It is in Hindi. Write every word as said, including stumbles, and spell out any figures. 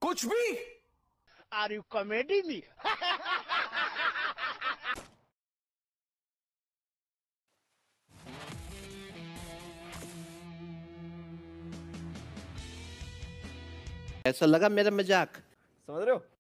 कुछ भी। Are you comedy me? ऐसा लगा मेरा मजाक? समझ रहे हो?